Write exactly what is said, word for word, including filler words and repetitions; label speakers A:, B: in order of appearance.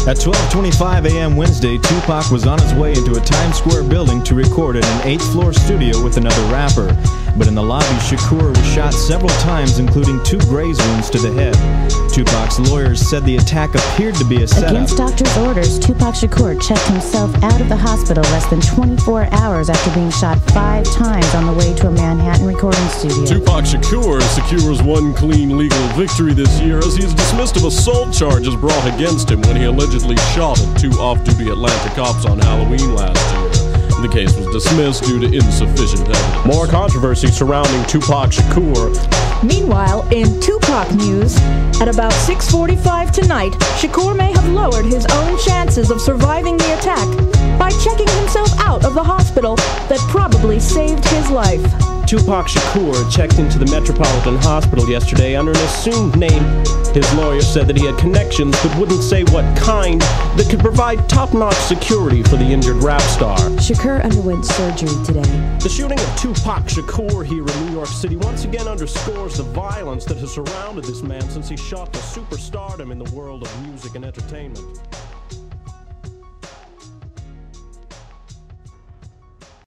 A: At twelve twenty-five a m Wednesday, Tupac was on his way into a Times Square building to record in an eighth floor studio with another rapper. But in the lobby, Shakur was shot several times, including two graze wounds to the head. Tupac's lawyers said the attack appeared to be a setup.
B: Against doctors' orders, Tupac Shakur checked himself out of the hospital less than twenty-four hours after being shot five times on the way to a Manhattan recording studio.
C: Tupac Shakur secures one clean legal victory this year as he is dismissed of assault charges brought against him when he allegedly shot at two off-duty Atlanta cops on Halloween last year. The case was dismissed due to insufficient evidence.
D: More controversy surrounding Tupac Shakur.
E: Meanwhile, in Tupac news, at about six forty-five tonight, Shakur may have lowered his own chances of surviving the attack by checking himself out of the hospital that probably saved his life.
D: Tupac Shakur checked into the Metropolitan Hospital yesterday under an assumed name. His lawyer said that he had connections but wouldn't say what kind that could provide top-notch security for the injured rap star.
F: Shakur underwent surgery today.
D: The shooting of Tupac Shakur here in New York City once again underscores the violence that has surrounded this man since he shot to superstardom in the world of music and entertainment.